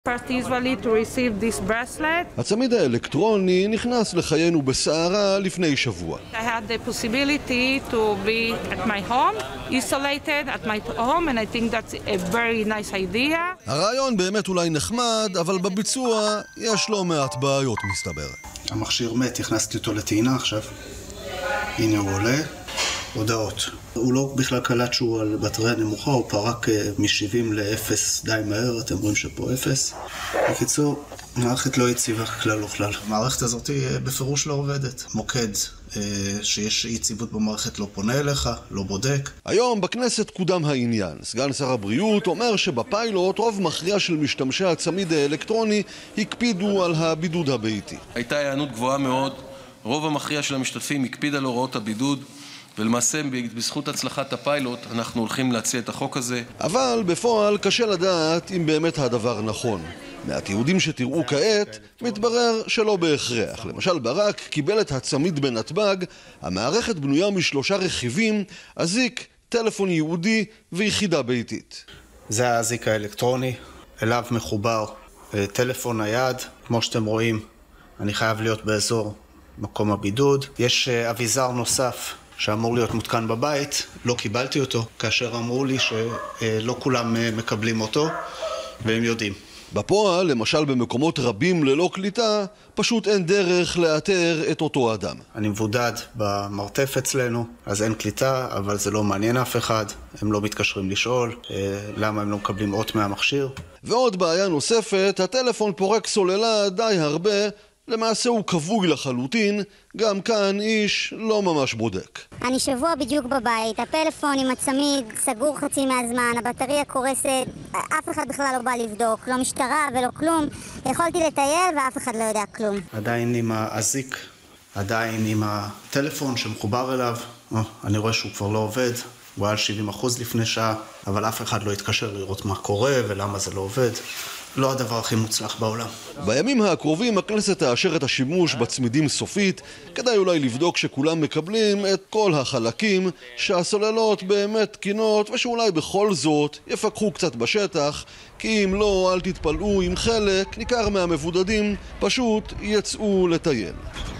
First Israeli to receive this bracelet. הצמיד האלקטרוני נכנס לחיינו בסערה לפני שבוע. I had the possibility to be at my home, isolated at my home, and I think that's a very nice idea. הרעיון באמת אולי נחמד, אבל בביצוע יש לא מעט בעיות מסתבר. המכשיר מת, הכנסתי אותו לטעינה עכשיו. הנה הוא עולה. הודעות. הוא לא בכלל קלט שהוא על בטריה נמוכה, הוא פרק מ-70 ל-0 די מהר, אתם רואים שפה 0. בקיצור, המערכת לא יציבה כלל וכלל. המערכת הזאת בפירוש לא עובדת. מוקד שיש יציבות במערכת לא פונה אליך, לא בודק. היום בכנסת קודם העניין. סגן שר הבריאות אומר שבפיילוט רוב מכריע של משתמשי הצמיד האלקטרוני הקפידו על הבידוד הביתי. הייתה הענות גבוהה מאוד, רוב המכריע של המשתתפים הקפיד על הוראות הבידוד, ולמעשה בזכות הצלחת הפיילוט אנחנו הולכים להציע את החוק הזה. אבל בפועל קשה לדעת אם באמת הדבר נכון. מהתיעודים שתראו כעת מתברר שלא בהכרח. למשל ברק קיבל את הצמיד בנתב"ג, המערכת בנויה מ3 רכיבים, אזיק, טלפון ייעודי ויחידה ביתית. זה האזיק האלקטרוני, אליו מחובר טלפון נייד, כמו שאתם רואים אני חייב להיות באזור מקום הבידוד. יש אביזר נוסף שאמור להיות מותקן בבית, לא קיבלתי אותו, כאשר אמרו לי שלא כולם מקבלים אותו, והם יודעים. בפועל, למשל במקומות רבים ללא קליטה, פשוט אין דרך לאתר את אותו אדם. אני מבודד במרתף אצלנו, אז אין קליטה, אבל זה לא מעניין אף אחד. הם לא מתקשרים לשאול למה הם לא מקבלים אות מהמכשיר. ועוד בעיה נוספת, הטלפון פורק סוללה די הרבה, למעשה הוא כבוי לחלוטין, גם כאן איש לא ממש בודק. אני שבוע בדיוק בבית, הפלאפון עם הצמיד סגור חצי מהזמן, הבטריה קורסת, אף אחד בכלל לא בא לבדוק, לא משטרה ולא כלום. יכולתי לטייל ואף אחד לא יודע כלום. עדיין עם האזיק, עדיין עם הטלפון שמחובר אליו, אני רואה שהוא כבר לא עובד, הוא היה על 70% לפני שעה, אבל אף אחד לא התקשר לראות מה קורה ולמה זה לא עובד. לא הדבר הכי מוצלח בעולם. בימים הקרובים הכנסת תאשר את השימוש בצמידים סופית, כדאי אולי לבדוק שכולם מקבלים את כל החלקים, שהסוללות באמת תקינות, ושאולי בכל זאת יפקחו קצת בשטח, כי אם לא, אל תתפלאו אם חלק ניכר מהמבודדים פשוט יצאו לטייל.